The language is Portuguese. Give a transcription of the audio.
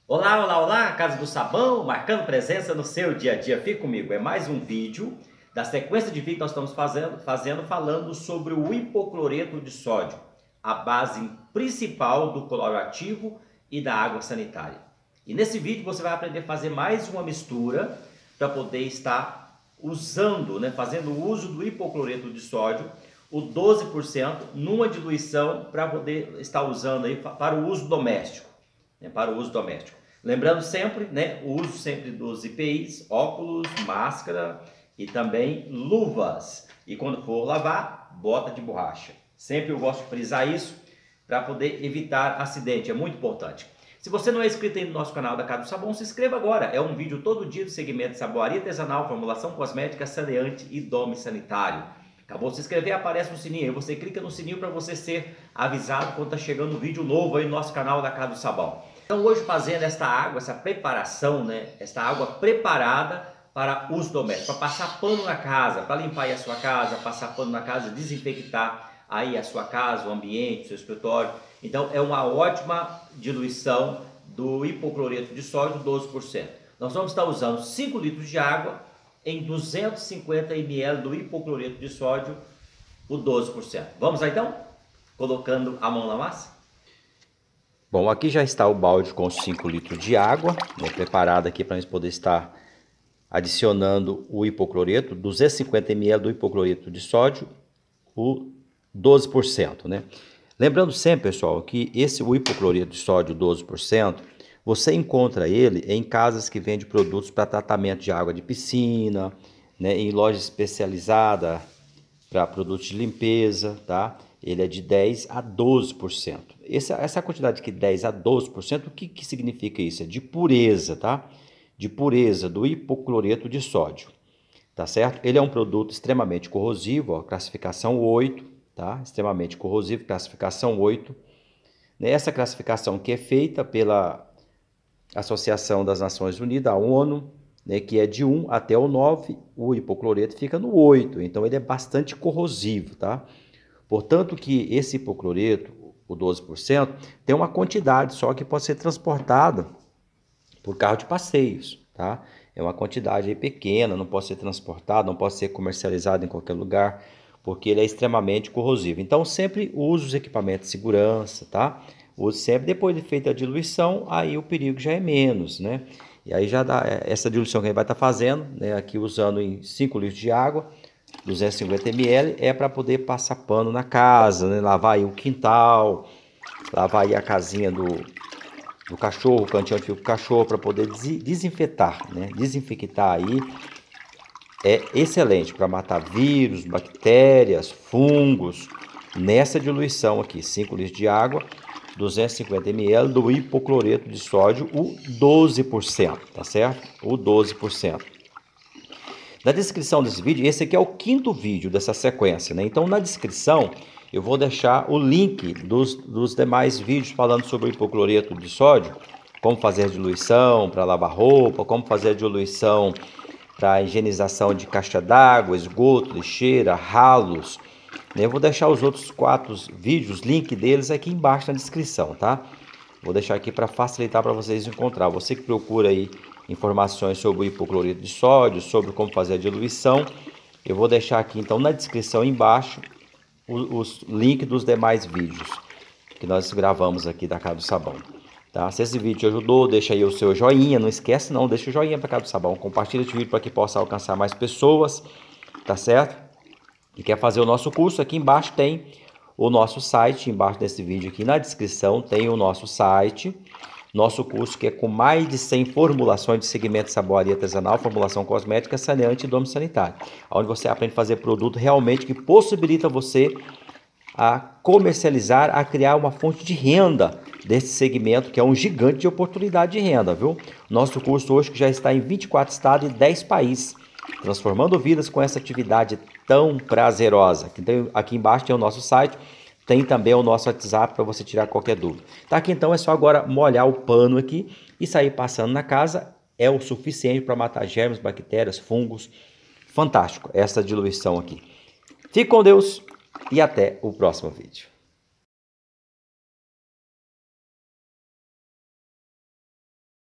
Olá, olá, olá, Casa do Sabão, marcando presença no seu dia a dia. Fique comigo, é mais um vídeo da sequência de vídeos que nós estamos falando sobre o hipocloreto de sódio, a base principal do cloro ativo e da água sanitária. E nesse vídeo você vai aprender a fazer mais uma mistura para poder estar usando, fazendo uso do hipocloreto de sódio, o 12%, numa diluição para poder estar usando aí para o uso doméstico. Para o uso doméstico. Lembrando sempre, o uso sempre dos EPIs, óculos, máscara e também luvas. E quando for lavar, bota de borracha. Sempre eu gosto de frisar isso para poder evitar acidente, é muito importante. Se você não é inscrito aí no nosso canal da Casa do Sabão, se inscreva agora. É um vídeo todo dia do segmento de saboaria artesanal, formulação cosmética, saneante e dome sanitário. Acabou de se inscrever, aparece um sininho aí, você clica no sininho para você ser avisado quando está chegando um vídeo novo aí no nosso canal da Casa do Sabão. Então hoje fazendo esta água, essa preparação, esta água preparada para uso doméstico, para passar pano na casa, para limpar aí a sua casa, passar pano na casa, desinfectar aí a sua casa, o ambiente, o seu escritório. Então é uma ótima diluição do hipocloreto de sódio, 12%. Nós vamos estar usando 5 litros de água em 250 ml do hipocloreto de sódio, o 12%. Vamos lá então? Colocando a mão na massa? Bom, aqui já está o balde com 5 litros de água, preparado aqui para a gente poder estar adicionando o hipocloreto, 250 ml do hipocloreto de sódio, o 12%, Lembrando sempre, pessoal, que o hipocloreto de sódio 12%, você encontra ele em casas que vendem produtos para tratamento de água de piscina, em loja especializada para produtos de limpeza, tá? Ele é de 10 a 12%. Essa quantidade de 10 a 12%, o que significa isso? É de pureza, tá? De pureza do hipocloreto de sódio, tá certo? Ele é um produto extremamente corrosivo, classificação 8, tá? Extremamente corrosivo, classificação 8. Essa classificação que é feita pela Associação das Nações Unidas, a ONU, que é de 1 até o 9, o hipocloreto fica no 8, então ele é bastante corrosivo, tá? Portanto que esse hipocloreto, o 12%, tem uma quantidade só que pode ser transportada por carro de passeios, tá? É uma quantidade aí pequena, não pode ser transportado, não pode ser comercializado em qualquer lugar, porque ele é extremamente corrosivo. Então sempre use os equipamentos de segurança, tá? Use sempre, depois de feita a diluição, aí o perigo já é menos, E aí já dá essa diluição que a gente vai estar fazendo, aqui usando em 5 litros de água, 250 ml, é para poder passar pano na casa, lavar aí o quintal, lavar aí a casinha do cachorro, o cantinho onde fica o cachorro, para poder desinfetar, Desinfectar aí é excelente para matar vírus, bactérias, fungos, nessa diluição aqui, 5 litros de água, 250 ml do hipocloreto de sódio, o 12%, tá certo? O 12%. Na descrição desse vídeo, esse aqui é o 5º vídeo dessa sequência, Então, na descrição, eu vou deixar o link dos demais vídeos falando sobre o hipocloreto de sódio, como fazer a diluição para lavar roupa, como fazer a diluição para higienização de caixa d'água, esgoto, lixeira, ralos. Eu vou deixar os outros 4 vídeos, link deles aqui embaixo na descrição, tá? Vou deixar aqui para facilitar para vocês encontrar. Você que procura aí informações sobre o hipocloreto de sódio, sobre como fazer a diluição, eu vou deixar aqui então na descrição embaixo os links dos demais vídeos que nós gravamos aqui da Casa do Sabão. Tá? Se esse vídeo te ajudou, deixa aí o seu joinha, não esquece não, deixa o joinha para Casa do Sabão, compartilha esse vídeo para que possa alcançar mais pessoas, tá certo? E quer fazer o nosso curso, aqui embaixo tem o nosso site, embaixo desse vídeo aqui na descrição tem o nosso site, nosso curso que é com mais de 100 formulações de segmento de saboaria artesanal, formulação cosmética, saneante e dome sanitário, onde você aprende a fazer produto realmente que possibilita você a comercializar, a criar uma fonte de renda desse segmento, que é um gigante de oportunidade de renda, viu? Nosso curso hoje que já está em 24 estados e 10 países, transformando vidas com essa atividade tão prazerosa. Aqui embaixo tem o nosso site, tem também o nosso WhatsApp para você tirar qualquer dúvida. Tá aqui então, é só agora molhar o pano aqui e sair passando na casa, é o suficiente para matar germes, bactérias, fungos. Fantástico essa diluição aqui. Fique com Deus e até o próximo vídeo.